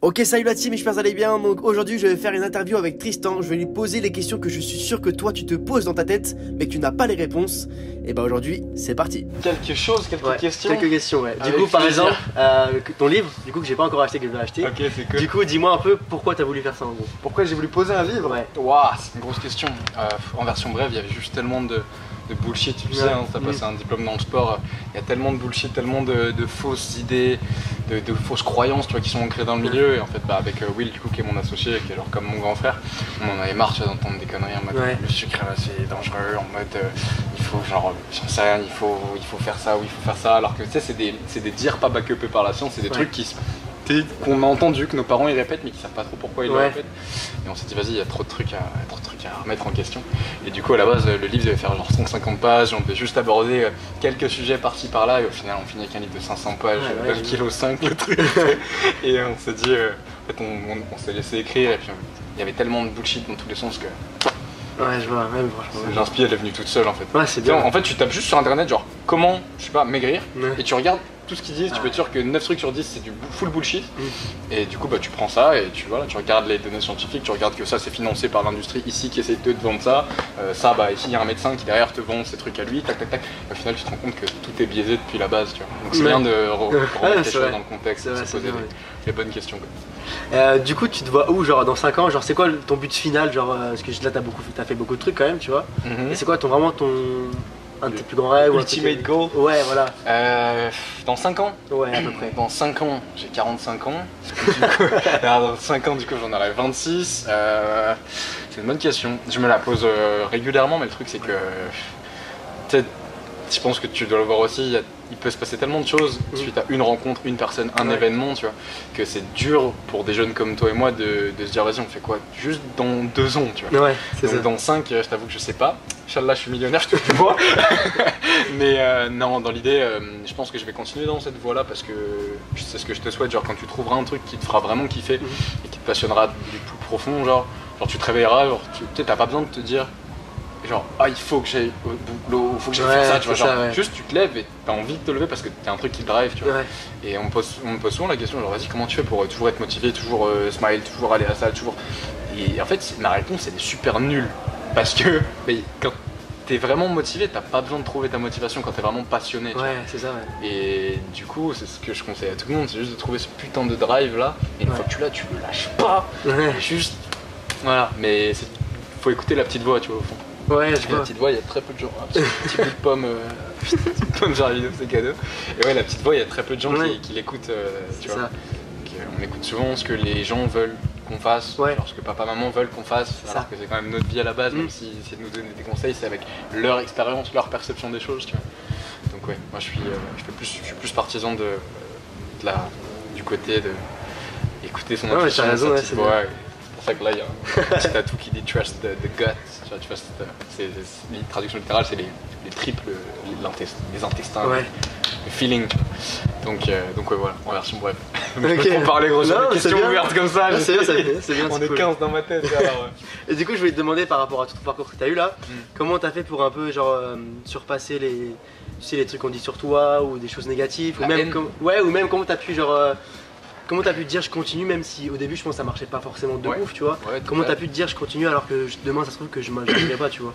Ok, salut la team, j'espère que vous allez bien. Donc aujourd'hui je vais faire une interview avec Tristan. Je vais lui poser les questions que je suis sûr que toi tu te poses dans ta tête mais que tu n'as pas les réponses. Et bah aujourd'hui c'est parti. Quelques questions. Quelques questions, ouais. Avec Du coup par plaisir. exemple, ton livre, du coup que j'ai pas encore acheté, que je vais acheter. Ok, c'est cool. Du coup dis-moi un peu pourquoi t'as voulu faire ça en gros. Pourquoi j'ai voulu poser un livre? Ouais. Waouh, c'est une grosse question. En version brève, il y avait juste tellement de bullshit, tu le sais, hein, t'as passé un diplôme dans le sport, il y a tellement de bullshit, tellement de fausses idées, de fausses croyances, tu vois, qui sont ancrées dans le milieu. Et en fait, avec Will, du coup, qui est mon associé, qui est genre comme mon grand frère, on en avait marre d'entendre des conneries en mode le sucre c'est dangereux, en mode il faut genre, j'en sais rien, il faut faire ça ou il faut faire ça, alors que tu sais, c'est des dires pas backupés par la science, c'est des trucs qu'on a entendu, que nos parents ils répètent mais qui savent pas trop pourquoi ils le répètent. Et on s'est dit vas-y, il y a trop de trucs à remettre en question. Et du coup à la base le livre devait faire genre 150 pages, on devait juste aborder quelques sujets par-ci par-là et au final on finit avec un livre de 500 pages, 1,5 kg le truc. Et on s'est dit, en fait on s'est laissé écrire et puis il y avait tellement de bullshit dans tous les sens que... Ouais, je vois, même franchement. L'inspi elle est venue toute seule en fait. Ouais, c'est bien. En fait tu tapes juste sur internet genre comment, je sais pas, maigrir et tu regardes tout ce qu'ils disent, tu peux être sûr que 9 trucs sur 10 c'est du full bullshit. Et du coup bah tu prends ça et tu regardes les données scientifiques, tu regardes que ça c'est financé par l'industrie ici qui essaie de te vendre ça, ça bah ici il y a un médecin qui derrière te vend ces trucs à lui, tac tac tac. Et au final tu te rends compte que tout est biaisé depuis la base, tu vois. Donc c'est bien de remettre les choses dans le contexte, de se poser les bonnes questions quoi. Du coup tu te vois où, genre dans 5 ans, genre c'est quoi ton but final, genre parce que là t'as fait beaucoup de trucs quand même, tu vois. Et c'est quoi un de tes plus grands rêves? Ultimate goal? Ouais, voilà. Dans 5 ans? Ouais, à peu près. Dans 5 ans, j'ai 45 ans. Dans 5 ans, du coup, j'en aurai 26. C'est une bonne question. Je me la pose régulièrement, mais le truc, c'est que... Peut-être, je pense que tu dois le voir aussi, il peut se passer tellement de choses suite à une rencontre, une personne, un événement, tu vois, que c'est dur pour des jeunes comme toi et moi de se dire vas-y on fait quoi juste dans 2 ans, tu vois. Ouais, c'est ça. Dans 5, je t'avoue que je sais pas. Inch'Allah, je suis millionnaire, je te le vois. Mais non, dans l'idée, je pense que je vais continuer dans cette voie-là parce que c'est ce que je te souhaite. Genre quand tu trouveras un truc qui te fera vraiment kiffer et qui te passionnera du plus profond, genre tu te réveilleras, genre tu sais, t'as pas besoin de te dire genre il faut que j'aille au boulot, il faut que j'aille faire ça, tu vois, genre juste tu te lèves et t'as envie de te lever parce que t'as un truc qui te drive, tu vois. Et on me pose souvent la question genre vas-y comment tu fais pour toujours être motivé, toujours smile, toujours aller à la salle, toujours... Et en fait ma réponse elle est super nulle parce que quand t'es vraiment motivé, t'as pas besoin de trouver ta motivation quand t'es vraiment passionné. Ouais, c'est ça, Et du coup, c'est ce que je conseille à tout le monde, c'est juste de trouver ce putain de drive là. Et une fois que tu l'as, tu le lâches pas. Et juste, voilà. Mais faut écouter la petite voix, tu vois, au fond. Ouais, je vois. La petite voix, il y a très peu de gens. Un petit bout de pomme, genre la vidéo, c'est cadeau. Et ouais, la petite voix, il y a très peu de gens qui l'écoutent, tu vois. On écoute souvent ce que les gens veulent qu'on fasse, genre ce que papa maman veulent qu'on fasse, alors que c'est quand même notre vie à la base, même si c'est de nous donner des conseils, c'est avec leur expérience, leur perception des choses, tu vois. Donc ouais, moi je suis plus partisan du côté de écouter son intuition, sa petite voix. C'est pour ça que là il y a un petit tatou qui dit trust the gut, tu vois, c'est les traductions littérales, c'est les tripes, les intestins, le feeling. Donc ouais, voilà, en version bref. Je peux trop parler gros sur des questions ouvertes comme ça. C'est bien, on est 15 dans ma tête. Alors, Et du coup je voulais te demander par rapport à tout ton parcours que tu as eu là, comment t'as fait pour un peu genre surpasser les trucs qu'on dit sur toi ou des choses négatives, ou même comment t'as pu genre... Comment t'as pu te dire je continue même si au début je pense que ça marchait pas forcément de ouf, tu vois. Comment t'as pu te dire je continue alors que demain ça se trouve que je n'arriverai pas, tu vois.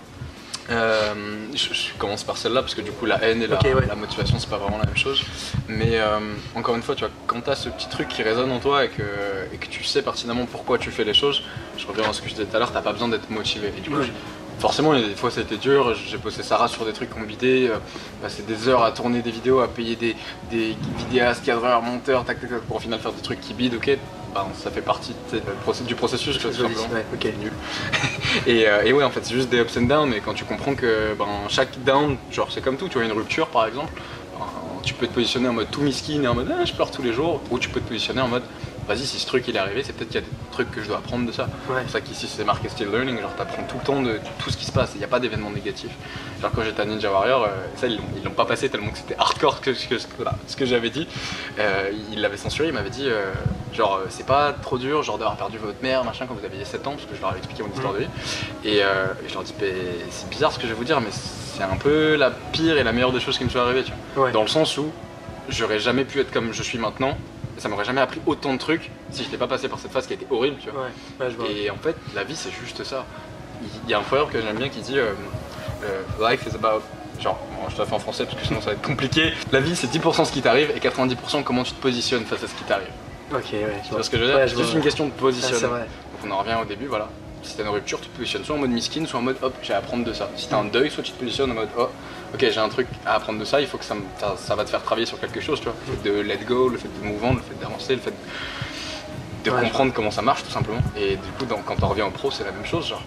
Je commence par celle-là parce que du coup la haine et la motivation c'est pas vraiment la même chose. Mais encore une fois, tu vois, quand t'as ce petit truc qui résonne en toi et que tu sais pertinemment pourquoi tu fais les choses, je reviens à ce que je disais tout à l'heure, t'as pas besoin d'être motivé. Et du coup, forcément, il y a des fois ça a été dur, j'ai bossé Sarah sur des trucs qu'on bidait, passé des heures à tourner des vidéos, à payer des vidéastes, cadreurs, monteurs, tac tac tac, pour au final faire des trucs qui bident, ok, ça fait partie du processus, tout simplement. Nul. Et ouais, en fait, c'est juste des ups and downs, mais quand tu comprends que chaque down, genre c'est comme tout, tu vois, une rupture par exemple, tu peux te positionner en mode tout miskin et en mode je pleure tous les jours, ou tu peux te positionner en mode vas-y, si ce truc il est arrivé, c'est peut-être qu'il y a des trucs que je dois apprendre de ça. C'est pour ça qu'ici c'est marqué still learning, genre t'apprends tout le temps de tout ce qui se passe, il n'y a pas d'événement négatif. Genre quand j'étais à Ninja Warrior, ça ils l'ont pas passé tellement que c'était hardcore ce que j'avais dit. Il l'avait censuré, il m'avait dit genre c'est pas trop dur genre d'avoir perdu votre mère machin quand vous aviez 7 ans, parce que je leur avais expliqué mon histoire de vie. Et je leur dis c'est bizarre ce que je vais vous dire, mais c'est un peu la pire et la meilleure des choses qui me sont arrivées, tu vois. Dans le sens où j'aurais jamais pu être comme je suis maintenant ça m'aurait jamais appris autant de trucs si je n'étais pas passé par cette phase qui a été horrible, tu vois. Ouais, je vois. Et en fait, la vie c'est juste ça. Il y a un proverbe que j'aime bien qui dit Life is about. Genre, bon, je te la fais en français parce que sinon ça va être compliqué. La vie c'est 10% ce qui t'arrive et 90% comment tu te positionnes face à ce qui t'arrive. Ok, ouais. Tu vois ce que je veux dire? Ouais, c'est juste une question de positionnement. Ouais, donc on en revient au début, voilà. Si t'as une rupture, tu te positionnes soit en mode miskin, soit en mode hop, j'ai à apprendre de ça. Si t'as un deuil, soit tu te positionnes en mode oh, ok, j'ai un truc à apprendre de ça, il faut que ça va te faire travailler sur quelque chose, tu vois. Le fait de let go, le fait de move on, le fait d'avancer, le fait de comprendre comment ça marche tout simplement. Et du coup, quand on revient au pro, c'est la même chose, genre.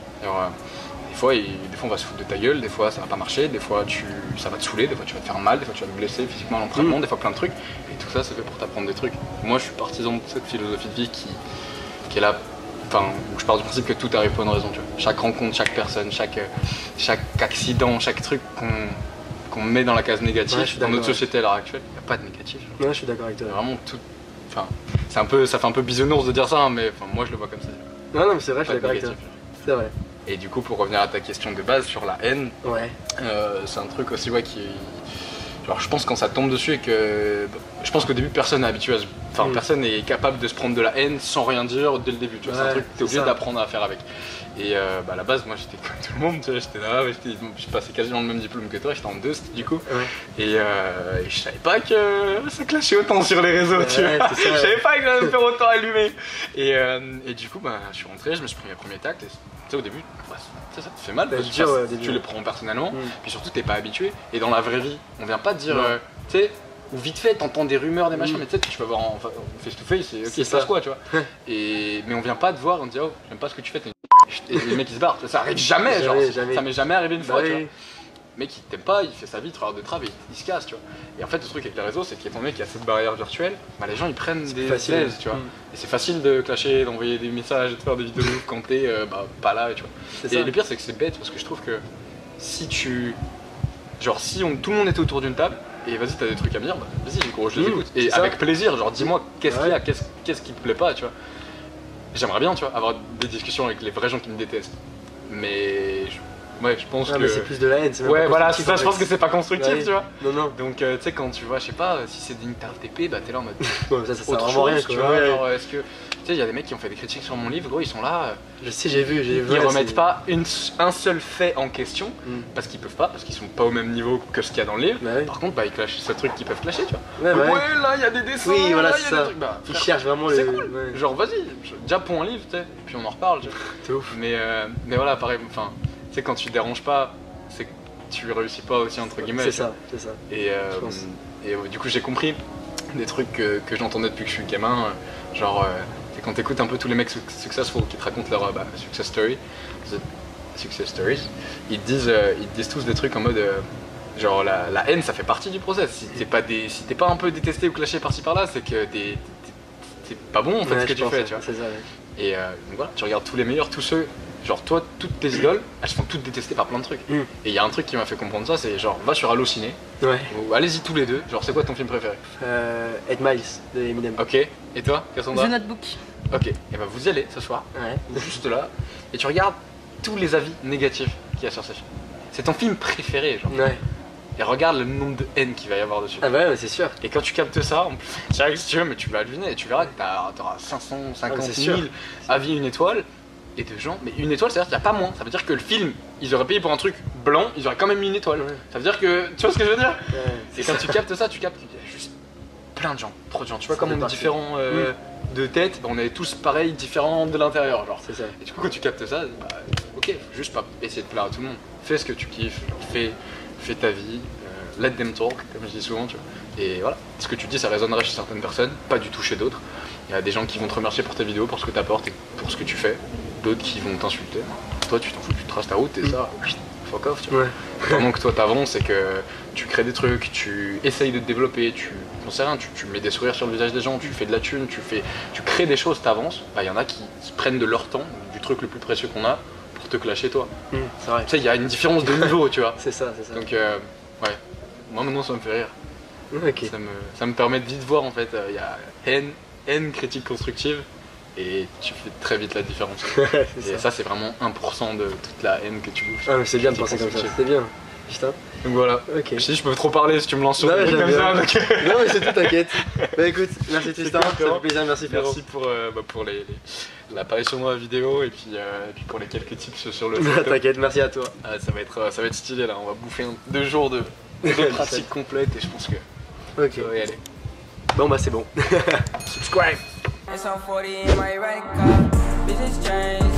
Des fois on va se foutre de ta gueule, des fois ça va pas marcher, des fois ça va te saouler, des fois tu vas te faire mal, des fois tu vas te blesser physiquement à l'entraînement, des fois plein de trucs. Et tout ça c'est fait pour t'apprendre des trucs. Moi je suis partisan de cette philosophie de vie qui est là, enfin où je pars du principe que tout arrive pour une raison, tu vois. Chaque rencontre, chaque personne, chaque accident, chaque truc qu'on met dans la case négative dans notre société à l'heure actuelle, il n'y a pas de négatif. Ouais, je suis d'accord avec toi. Vraiment tout. Enfin, ça fait un peu bisounours de dire ça, hein, mais moi je le vois comme ça. Non mais c'est vrai, je suis d'accord avec toi. C'est vrai. Et du coup, pour revenir à ta question de base sur la haine, c'est un truc aussi qui. Genre, je pense quand ça tombe dessus et que. Je pense qu'au début, personne n'est habitué à personne n'est capable de se prendre de la haine sans rien dire dès le début. Tu vois, c'est un truc que tu es obligé d'apprendre à faire avec. Et à la base, moi j'étais comme tout le monde, tu vois, j'étais là, je passais quasiment le même diplôme que toi, j'étais en 2 du coup. Et je savais pas que ça clashait autant sur les réseaux, tu vois. Je savais pas que j'allais me faire autant allumer. Et du coup, je suis rentré, je me suis pris mes premiers tacts. Tu sais, au début, ça te fait mal parce que tu le prends personnellement, puis surtout t'es pas habitué. Et dans la vraie vie, on vient pas te dire, tu sais, ou vite fait t'entends des rumeurs, des machins, mais tu sais, tu vas voir en face to face, et ok, il se passe quoi, tu vois. Mais on vient pas te voir, on te dit, oh, j'aime pas ce que tu fais, et les mecs ils se barrent, ça arrive jamais, genre, ça m'est jamais arrivé une fois, tu vois. Le mec il t'aime pas, il fait sa vie, travailleur de travail, il se casse, tu vois. Et en fait, le truc avec les réseaux, c'est qu'étant donné qu'il y a cette barrière virtuelle, les gens ils prennent des aises, tu vois. Et c'est facile de clasher, d'envoyer des messages, de faire des vidéos quand t'es pas là, tu vois. Et le pire, c'est que c'est bête parce que je trouve que si tu. Genre, si tout le monde était autour d'une table, et vas-y, t'as des trucs à me dire, vas-y, gros, je les écoute. Et avec plaisir, genre, dis-moi qu'est-ce qu'il y a, qu'est-ce qui te plaît pas, tu vois. J'aimerais bien, tu vois, avoir des discussions avec les vrais gens qui me détestent. Mais. Je pense que. Mais c'est plus de la haine, c'est même voilà, c'est ça, je pense que c'est pas constructif, tu vois. Non. Donc, tu sais, quand tu vois, je sais pas, si c'est une interview d'épée, t'es là en mode. Ça sert vraiment rien, tu vois. Genre, est-ce que. Tu sais, il y a des mecs qui ont fait des critiques sur mon livre, gros, ils sont là. Je sais, j'ai vu. Ils remettent pas un seul fait en question, parce qu'ils peuvent pas, parce qu'ils sont pas au même niveau que ce qu'il y a dans le livre. Par contre, ils clashent ce truc qu'ils peuvent clasher, tu vois. Ouais, là, il y a des dessins. Oui, voilà, c'est ça. Ils cherchent vraiment le. C'est cool. Genre, vas-y, déjà pour un livre, tu sais, et puis on en reparle. C'est ouf. Mais voilà, pareil, enfin, tu sais, quand tu déranges pas, c'est que tu réussis pas aussi, entre guillemets. C'est ça. Et du coup, j'ai compris des trucs que j'entendais depuis que je suis gamin, genre. Et quand t'écoutes un peu tous les mecs successful qui te racontent leur success stories, ils te disent tous des trucs en mode genre la haine ça fait partie du process. Si t'es pas un peu détesté ou clashé par-ci par-là, c'est que t'es pas bon en fait ce que tu fais, tu vois. C'est ça, Et donc voilà, tu regardes tous les meilleurs, tous ceux, genre toi, toutes tes idoles, elles se font toutes détester par plein de trucs. Et il y a un truc qui m'a fait comprendre ça, c'est genre va sur Allociné, ou allez-y tous les deux, genre c'est quoi ton film préféré? 8 Miles de Eminem. Ok, et toi, Cassandra? The Notebook. Ok, et vous y allez ce soir, juste là, et tu regardes tous les avis négatifs qu'il y a sur ce film. C'est ton film préféré, genre. Et regarde le nombre de haine qu'il va y avoir dessus. Ah bah ouais, c'est sûr. Et quand tu captes ça, en plus, direct si tu veux, mais tu vas halluciner et tu verras que t'auras 550 000 avis une étoile. Et de gens, mais une étoile, c'est-à-dire qu'il n'y a pas moins. Ça veut dire que le film, ils auraient payé pour un truc blanc, ils auraient quand même mis une étoile. Ça veut dire que, tu vois ce que je veux dire? Et quand tu captes ça, tu captes qu'il y a juste plein de gens, trop de gens. Tu vois comme on est différents de tête, on est tous pareils, différents de l'intérieur, genre. C'est ça. Et du coup, quand tu captes ça, ok, faut juste pas essayer de plaire à tout le monde. Fais ce que tu kiffes, fais ta vie, let them talk, comme je dis souvent, tu vois. Et voilà, ce que tu dis, ça résonnerait chez certaines personnes, pas du tout chez d'autres. Il y a des gens qui vont te remercier pour tes vidéos, pour ce que tu apportes et pour ce que tu fais. D'autres qui vont t'insulter. Toi, tu t'en fous, tu traces ta route et ça, fuck off, tu vois. Pendant que toi, t'avances et que tu crées des trucs, tu essayes de te développer, j'en sais rien, tu mets des sourires sur le visage des gens, tu fais de la thune, tu crées des choses, t'avances. Il y en a qui se prennent de leur temps, du truc le plus précieux qu'on a, pour te clasher toi. C'est vrai. Tu sais, il y a une différence de niveau, tu vois. C'est ça. Donc, ouais, moi maintenant, ça me fait rire. Ok. Ça me permet de vite voir en fait, il y a haine, critique constructive. Et tu fais très vite la différence. Et ça, c'est vraiment 1% de toute la haine que tu bouffes. Ah, mais c'est bien de penser comme ça, c'est bien. Putain. Donc voilà. Ok. Je sais, je peux trop parler si tu me lances sur non, des trucs comme ça. Donc... non mais c'est tout, t'inquiète. Bah écoute, merci Tristan, ça fait plaisir, merci Frérot. Merci pour l'apparition dans la vidéo et puis pour les quelques tips sur le jeu. T'inquiète, merci à toi. Ça va être stylé là, on va bouffer 2 jours de pratique complète et je pense que ça va y aller. Bon bah c'est bon. Subscribe.